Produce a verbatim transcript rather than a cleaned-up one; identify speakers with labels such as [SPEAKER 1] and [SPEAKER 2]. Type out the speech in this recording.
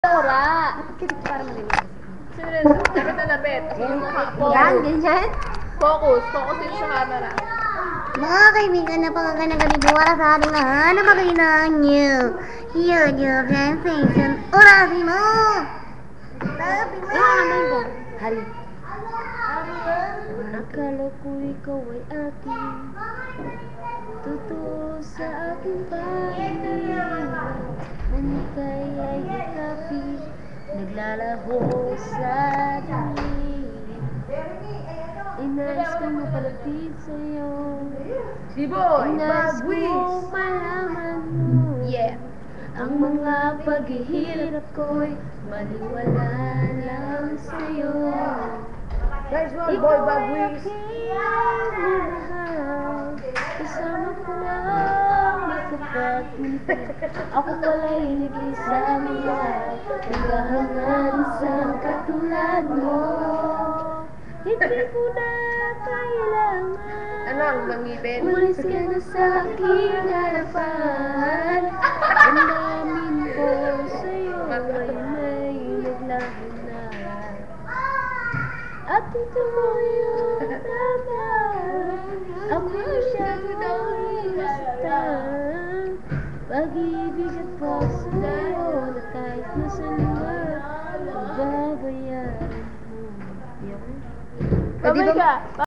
[SPEAKER 1] Ora! Para malinis. Seryoso, lapit na lapit.
[SPEAKER 2] Yan, ganyan.
[SPEAKER 1] Focus, focus din sa camera.
[SPEAKER 2] Mga kaibigan, napakagandang gabi po para sa ating lahat na makailangan nyo. YouTube sensation. Orasin mo! Sabi mo! Hali. Akala ko ikaw ay akin, totoo sa aking pangingin. Manikay ay yakapin, naglalaho sa dilim. Inayos ko mapalapit sa'yo,
[SPEAKER 1] B-boy,
[SPEAKER 2] inayos ko
[SPEAKER 1] Bagwis!
[SPEAKER 2] malaman mo.
[SPEAKER 1] Yeah.
[SPEAKER 2] Ang mga paghihirap ko'y maliwala lang sa'yo.
[SPEAKER 1] Nice one, boy, Bagwis!
[SPEAKER 2] Kasama ko lang makapagpinipin. Ako pala'y nag-isa mga naghahangan sa katulad mo. Hindi ko na kailangan
[SPEAKER 1] Anong mangipin?
[SPEAKER 2] umalis ka na sa aking harapan. Ang namin ko sa'yo ay may naglaho na. At ito mo yung tama. Ako masyadong nasaktan. Pag-ibig at pagsayo na kahit nasaan man, babayaran mo. Yan.
[SPEAKER 1] Pwede ba?